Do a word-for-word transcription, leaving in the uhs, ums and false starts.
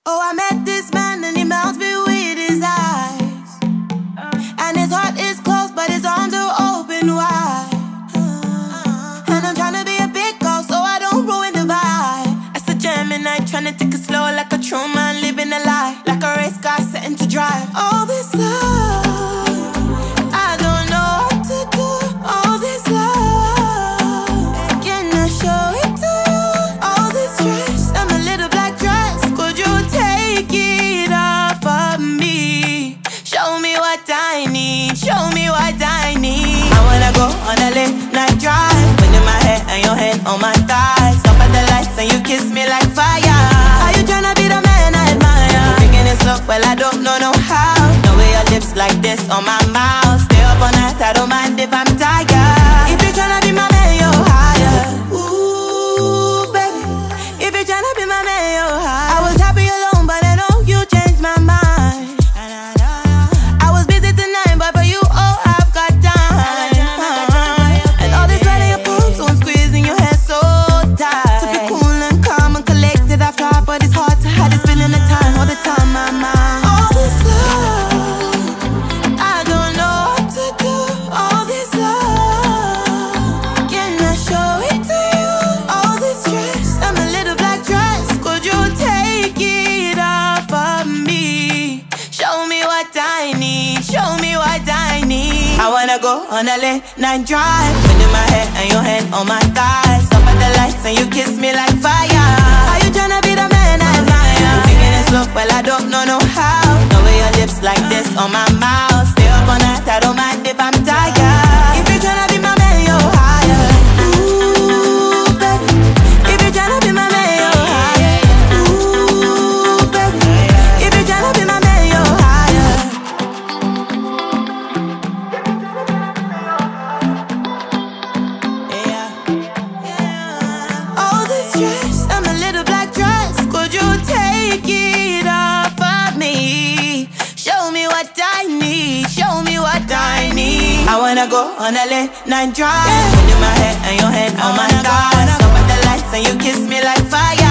Oh, I met this man and he melts me with his eyes, and his heart is closed but his arms are open wide. And I'm trying to be a big girl so I don't ruin the vibe. As a Gemini, trying to take it slow like a true man living a lie, like a race car setting to drive. All this love, I don't know what to do. All this love, can I show it to you? All this stress, I'm a little black dress. Could you take it off of me? Show me what I need, show me what I need. I wanna go on a late night drive, putting my head and your head on my thighs. Stop at the lights and you kiss me like fire. Are you tryna be the man I admire? Picking this up, well I don't know no how. No way your lips like this on my mouth. Stay up all night, I don't mind if I'm tired. If you're tryna be my man, you're higher. Ooh, baby, if you're tryna be my man, you're higher. I was happy alone, but I know you changed my mind. I was busy tonight, but for you, oh, I've got time. And all this sweat in your palms, so I'm squeezing your hair so tight. To be cool and calm and collected, I've tried, but it's hard to hide this feeling of time all the time, my mind. All this love, I don't know what to do. All this love, can I show it to you? All this stress, I'm a little black dress. Could you take it off of me? Show me what I need, show me what I need. I wanna go on a late night drive, putting my head and your head on my thighs. Stop at the lights and you kiss me like fire. Are you tryna be the man I admire? Picking this look, well I don't know no how. No way your lips like this on my mouth. Stay up all night, I don't mind if I'm tired. If you're tryna be my man, you're higher. Ooh, baby, if you're tryna be my man, you're higher. Ooh, baby, if you're tryna be my man, you're higher. Yeah, yeah. All this stress, I'm a little black dress. Could you take it off of me? Show me what I need, show me what I need. I wanna go on a late night drive, putting my head and your head on my thighs. Stop at the lights and you kiss me like fire.